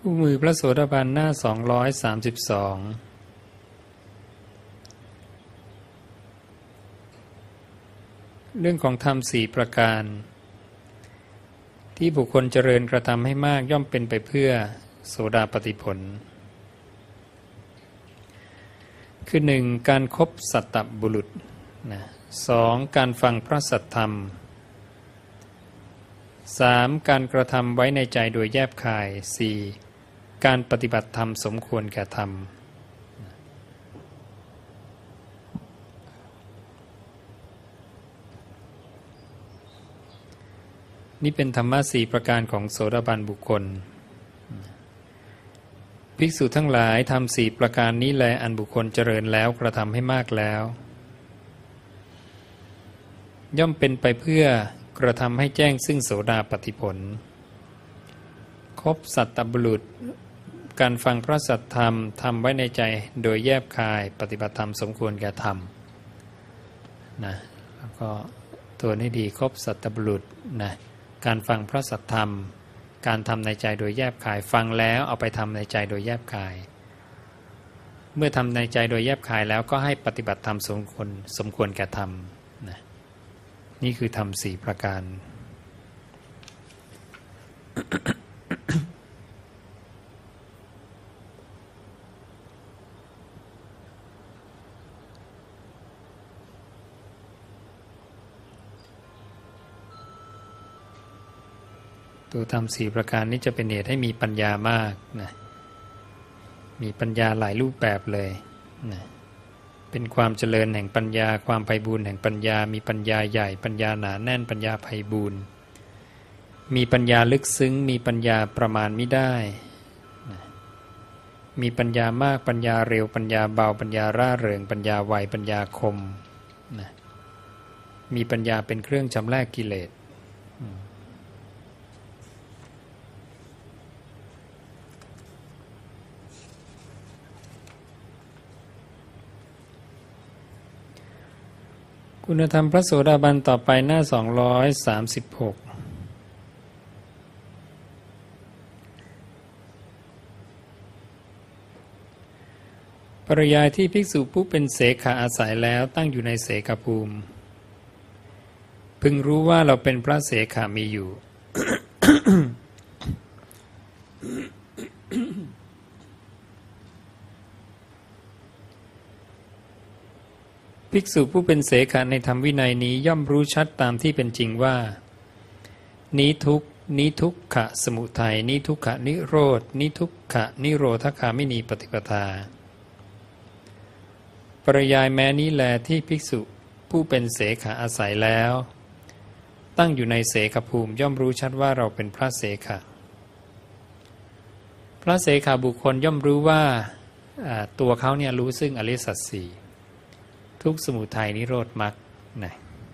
คู่มือพระโสดาบันหน้า232เรื่องของธรรม4ประการที่บุคคลเจริญกระทำให้มากย่อมเป็นไปเพื่อโสดาปัตติผลคือ 1. การคบสัตตบุรุษ 2. การฟังพระสัทธรรม 3. การกระทำไว้ในใจโดยแยบคาย 4. การปฏิบัติธรรมสมควรแก่ธรรมนี่เป็นธรรมะ4ประการของโสดาบันบุคคลภิกษุทั้งหลายทำ4ประการนี้แลอันบุคคลเจริญแล้วกระทำให้มากแล้วย่อมเป็นไปเพื่อกระทำให้แจ้งซึ่งโสดาปัตติผลคบสัตตบุรุษการฟังพระสัทธรรมทำไว้ในใจโดยแยบคายปฏิบัติธรรมสมควรแก่ธรรมนะแล้วก็ตัวนี้ดีคบสัตตบุรุษนะการฟังพระสัทธรรมการทำในใจโดยแยบคายฟังแล้วเอาไปทำในใจโดยแยบคายเมื่อทำในใจโดยแยบคายแล้วก็ให้ปฏิบัติธรรมสมควรแก่ธรรมนะนี่คือธรรม4ประการตัวธรรม4ประการนี้จะเป็นเหตุให้มีปัญญามากนะมีปัญญาหลายรูปแบบเลยนะเป็นความเจริญแห่งปัญญาความไพบูลย์แห่งปัญญามีปัญญาใหญ่ปัญญาหนาแน่นปัญญาไพบูลย์มีปัญญาลึกซึ้งมีปัญญาประมาณไม่ได้นะมีปัญญามากปัญญาเร็วปัญญาเบาปัญญาร่าเริงปัญญาไวปัญญาคมนะมีปัญญาเป็นเครื่องชำระกิเลสคุณธรรมพระโสดาบันต่อไปหน้า236ปริยายที่ภิกษุผู้เป็นเสขะอาศัยแล้วตั้งอยู่ในเสขภูมิพึงรู้ว่าเราเป็นพระเสขะมีอยู่ ภิกษุผู้เป็นเสขะในธรรมวินัยนี้ย่อมรู้ชัดตามที่เป็นจริงว่านี้ทุกข์นี้ทุกขะสมุทัยนี้ทุกขะนิโรธนี้ทุกขะนิโรธคามินีปฏิปทาปริยายแม้นี้แลที่ภิกษุผู้เป็นเสขะอาศัยแล้วตั้งอยู่ในเสขภูมิย่อมรู้ชัดว่าเราเป็นพระเสขะพระเสขะบุคคลย่อมรู้ว่าตัวเขาเนี่ยรู้ซึ่งอริยสัจสี่ทุกข์สมุทัยนิโรธมรรคนะ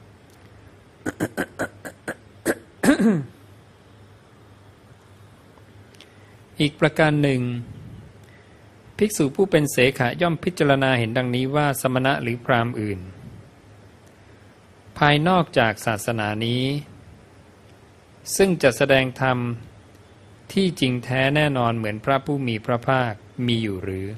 อีกประการหนึ่งภิกษุผู้เป็นเสขะย่อมพิจารณาเห็นดังนี้ว่าสมณะหรือพราหมณ์อื่นภายนอกจากศาสนานี้ซึ่งจะแสดงธรรมที่จริงแท้แน่นอนเหมือนพระผู้มีพระภาคมีอยู่หรือ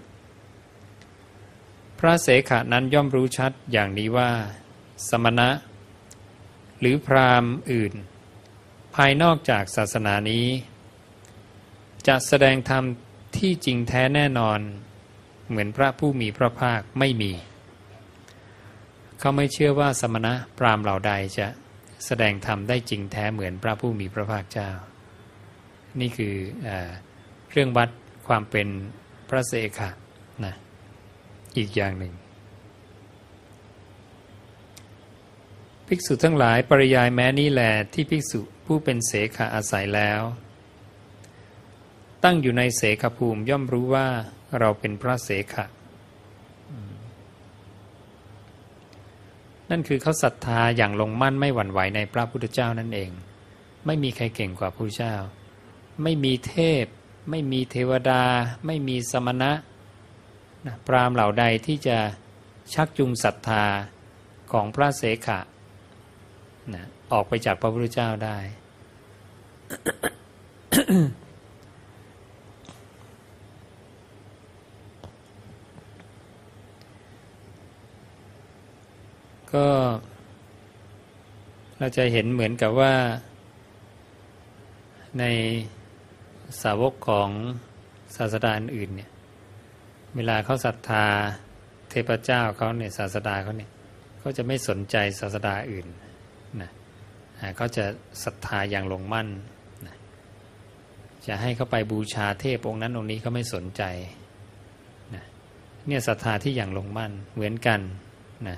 พระเสขะนั้นย่อมรู้ชัดอย่างนี้ว่าสมณะหรือพราหมณ์อื่นภายนอกจากศาสนานี้จะแสดงธรรมที่จริงแท้แน่นอนเหมือนพระผู้มีพระภาคไม่มีเขาไม่เชื่อว่าสมณะพราหมณ์เหล่าใดจะแสดงธรรมได้จริงแท้เหมือนพระผู้มีพระภาคเจ้านี่คือเครื่องวัดความเป็นพระเสขะนะอีกอย่างหนึ่งภิกษุทั้งหลายปริยายแม้นี้แลที่ภิกษุผู้เป็นเสขะอาศัยแล้วตั้งอยู่ในเสขภูมิย่อมรู้ว่าเราเป็นพระเสขะนั่นคือเขาศรัทธาอย่างลงมั่นไม่หวั่นไหวในพระพุทธเจ้านั่นเองไม่มีใครเก่งกว่าพระพุทธเจ้าไม่มีเทพไม่มีเทวดาไม่มีสมณะพราหมณ์เหล่าใดที่จะชักจูงศรัทธาของพระเสขะออกไปจากพระพุทธเจ้าได้ก็เราจะเห็นเหมือนกับว่าในสาวกของศาสดาอื่นเนี่ยเวลาเขาศรัทธาเทพเจ้าเขาเนี่ยศาสดาเขาเนี่ยเขาจะไม่สนใจศาสดาอื่นนะเขาจะศรัทธาอย่างลงมั่นนะจะให้เขาไปบูชาเทพองค์นั้นองค์นี้เขาไม่สนใจนะเนี่ยศรัทธาที่อย่างลงมั่นเหมือนกันนะ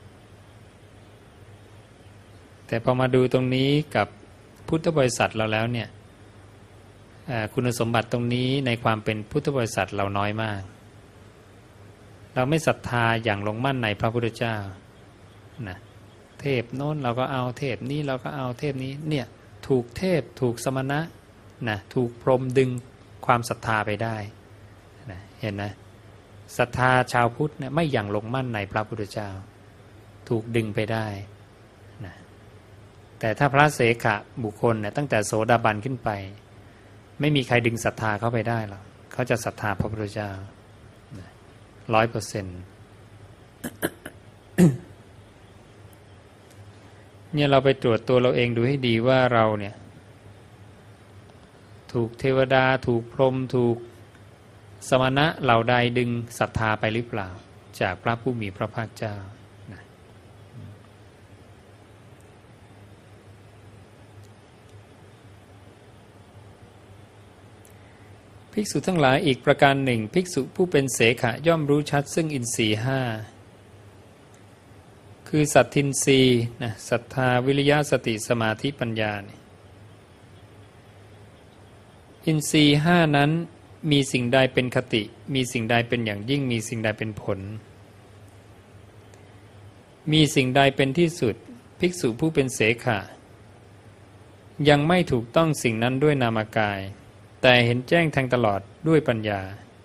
แต่พอมาดูตรงนี้กับพุทธบริษัทเราแล้วเนี่ยคุณสมบัติตรงนี้ในความเป็นพุทธบริษัทเราน้อยมากเราไม่ศรัทธาอย่างลงมั่นในพระพุทธเจ้านะเทพโน้นเราก็เอาเทพนี้เราก็เอาเทพนี้เนี่ยถูกเทพถูกสมณะนะถูกพรหมดึงความศรัทธาไปได้นะเห็นนะศรัทธาชาวพุทธเนี่ยไม่อย่างลงมั่นในพระพุทธเจ้าถูกดึงไปได้นะแต่ถ้าพระเสขะบุคคลเนี่ยตั้งแต่โสดาบันขึ้นไปไม่มีใครดึงศรัทธาเขาไปได้หรอกเขาจะศรัทธาพระพุทธเจ้า100%เนี่ยเราไปตรวจตัวเราเองดูให้ดีว่าเราเนี่ยถูกเทวดาถูกพรหมถูกสมณะเหล่าใดดึงศรัทธาไปหรือเปล่าจากพระผู้มีพระภาคเจ้านะภิกษุทั้งหลายอีกประการหนึ่งภิกษุผู้เป็นเสขะย่อมรู้ชัดซึ่งอินทรีย์ห้าคือสัตทินทรีย์นะศรัทธาวิริยะสติสมาธิปัญญาอินทรีย์ห้านั้นมีสิ่งใดเป็นคติมีสิ่งใดเป็นอย่างยิ่งมีสิ่งใดเป็นผลมีสิ่งใดเป็นที่สุดภิกษุผู้เป็นเสขะยังไม่ถูกต้องสิ่งนั้นด้วยนามกายแต่เห็นแจ้งแทงตลอดด้วยปัญญา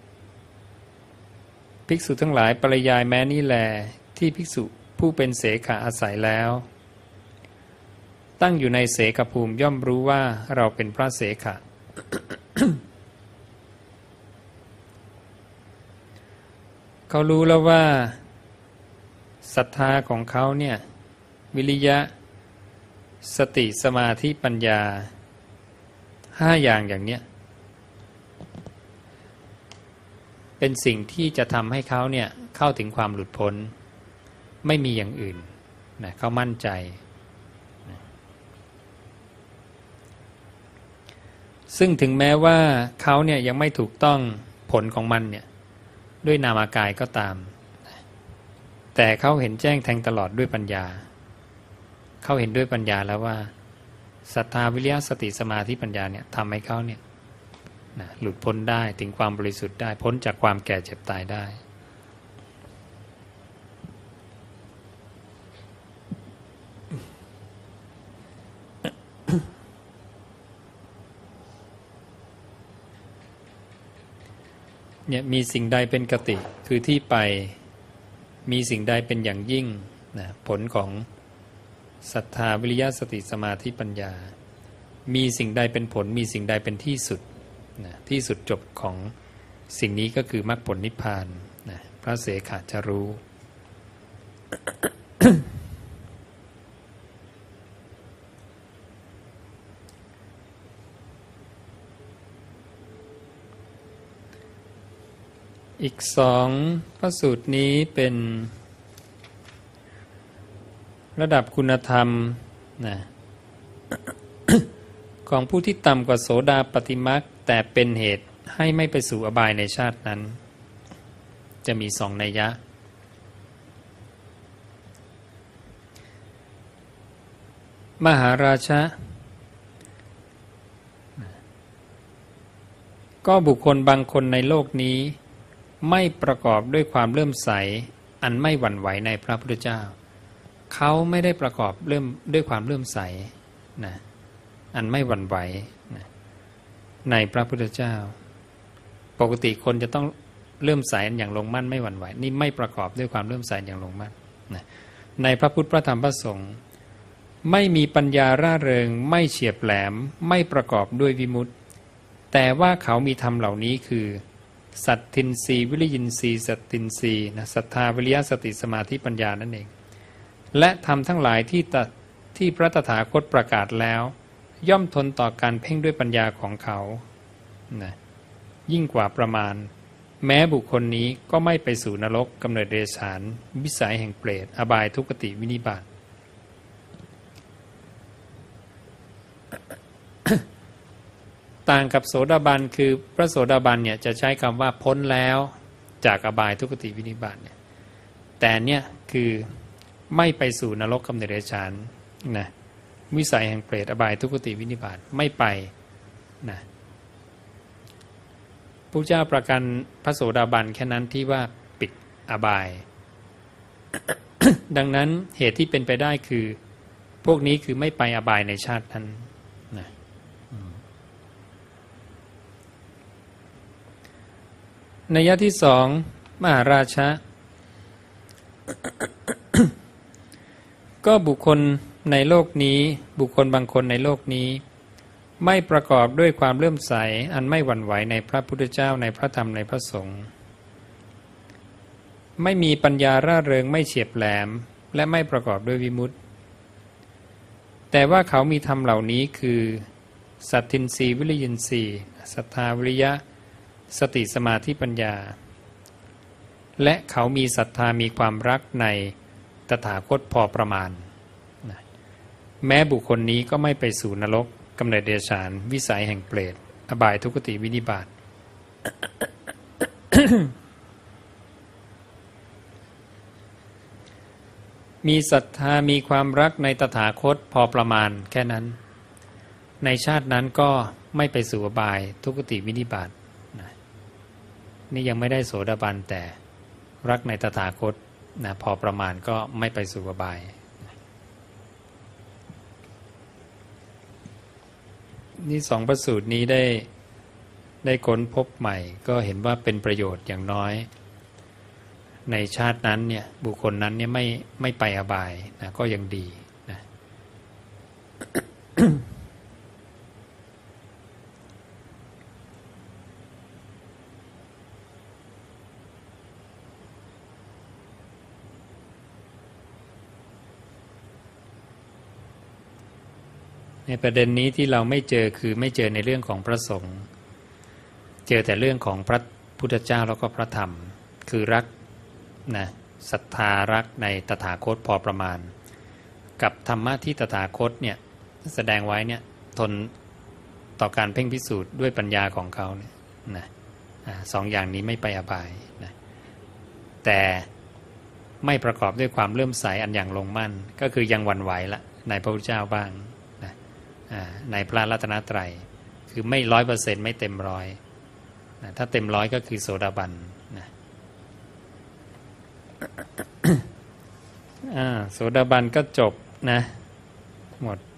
ภิกษุทั้งหลายปริยายแม้นี้แลที่ภิกษุผู้เป็นเสขะอาศัยแล้วตั้งอยู่ในเสขภูมิย่อมรู้ว่าเราเป็นพระเสขะ เขารู้แล้วว่าศรัทธาของเขาเนี่ยวิริยะสติสมาธิปัญญา5อย่างเนี้ยเป็นสิ่งที่จะทำให้เขาเนี่ยเข้าถึงความหลุดพ้นไม่มีอย่างอื่นนะเขามั่นใจนะซึ่งถึงแม้ว่าเขาเนี่ยยังไม่ถูกต้องผลของมันเนี่ยด้วยนามกายก็ตามแต่เขาเห็นแจ้งแทงตลอดด้วยปัญญาเขาเห็นด้วยปัญญาแล้วว่าศรัทธาวิริยะสติสมาธิปัญญาเนี่ยทำให้เขาเนี่ยนะหลุดพ้นได้ถึงความบริสุทธิ์ได้พ้นจากความแก่เจ็บตายได้เนี่ยมีสิ่งใดเป็นกติคือที่ไปมีสิ่งใดเป็นอย่างยิ่งนะผลของศรัทธาวิริยะสติสมาธิปัญญามีสิ่งใดเป็นผลมีสิ่งใดเป็นที่สุดนะที่สุดจบของสิ่งนี้ก็คือมรรคผลนิพพานนะพระเสขะจะรู้ อีก2พระสูตรนี้เป็นระดับคุณธรรมนะ ของผู้ที่ต่ำกว่าโสดาปัตติมรรคแต่เป็นเหตุให้ไม่ไปสู่อบายในชาตินั้นจะมี2นัยยะมหาราชะก็บุคคลบางคนในโลกนี้ไม่ประกอบด้วยความเลื่อมใสอันไม่หวั่นไหวในพระพุทธเจ้าเขาไม่ได้ประกอบด้วยความเลื่อมใสนะอันไม่หวั่นไหวนะในพระพุทธเจ้าปกติคนจะต้องเลื่อมใสอย่างลงมั่นไม่หวั่นไหวนี่ไม่ประกอบด้วยความเลื่อมใสอย่างลงมั่นนะในพระพุทธพระธรรมพระสงฆ์ไม่มีปัญญาร่าเริงไม่เฉียบแหลมไม่ประกอบด้วยวิมุตติแต่ว่าเขามีธรรมเหล่านี้คือสัตทินรีวิริยินรีสัตตินรีนะศรัทธาวิริยะสติสมาธิปัญญานั่นเองและธรรมทั้งหลายที่พระตถาคตประกาศแล้วย่อมทนต่อการเพ่งด้วยปัญญาของเขานะยิ่งกว่าประมาณแม้บุคคลนี้ก็ไม่ไปสู่นรกกำเนิดเดรัจฉานวิสัยแห่งเปรตอบายทุกขติวินิบาต ต่างกับโสดาบันคือพระโสดาบันเนี่ยจะใช้คำว่าพ้นแล้วจากอบายทุกขติวินิบาตเนี่ยแต่เนี่ยคือไม่ไปสู่นรกกำเนิดเดรัจฉานนะวิสัยแห่งเปรตอบายทุกขติวินิบาตไม่ไปนะพระเจ้าประกันพระโสดาบันแค่นั้นที่ว่าปิดอบาย ดังนั้นเหตุที่เป็นไปได้คือพวกนี้คือไม่ไปอบายในชาตินั้นนะนัยยะที่สองมหาราชะ ก็บุคคลในโลกนี้บุคคลบางคนในโลกนี้ไม่ประกอบด้วยความเลื่อมใสอันไม่หวั่นไหวในพระพุทธเจ้าในพระธรรมในพระสงฆ์ไม่มีปัญญาร่าเริงไม่เฉียบแหลมและไม่ประกอบด้วยวิมุตติแต่ว่าเขามีธรรมเหล่านี้คือสัตทินรีวิริยินทรีย์ศรัทธาวิริยะสติสมาธิปัญญาและเขามีศรัทธามีความรักในตถาคตพอประมาณแม้บุคคลนี้ก็ไม่ไปสู่นรกกำเนิดเดรัจฉานวิสัยแห่งเปรตอบายทุกขติวินิบาต มีศรัทธามีความรักในตถาคตพอประมาณแค่นั้นในชาตินั้นก็ไม่ไปสู่อบายทุกขติวินิบาตนี่ยังไม่ได้โสดาบันแต่รักในตถาคตนะพอประมาณก็ไม่ไปสู่อบายนี่สองพระสูตรนี้ได้ค้นพบใหม่ก็เห็นว่าเป็นประโยชน์อย่างน้อยในชาตินั้นเนี่ยบุคคลนั้นเนี่ยไม่ไปอบายนะก็ยังดีนะ ในประเด็นนี้ที่เราไม่เจอคือไม่เจอในเรื่องของพระสงฆ์เจอแต่เรื่องของพระพุทธเจ้าแล้วก็พระธรรมคือรักนะศรัทธารักในตถาคตพอประมาณกับธรรมะที่ตถาคตเนี่ยแสดงไว้เนี่ยทนต่อการเพ่งพิสูจน์ด้วยปัญญาของเขาเนี่ยนะสองอย่างนี้ไม่ไปอบายนะแต่ไม่ประกอบด้วยความเลื่อมใสอันอย่างลงมั่นก็คือยังหวั่นไหวละในพระพุทธเจ้าบ้างนะในพระรัตนตรัยคือไม่100%ไม่เต็มร้อยนะถ้าเต็มร้อยก็คือโสดาบันนะโสดาบันก็จบนะหมด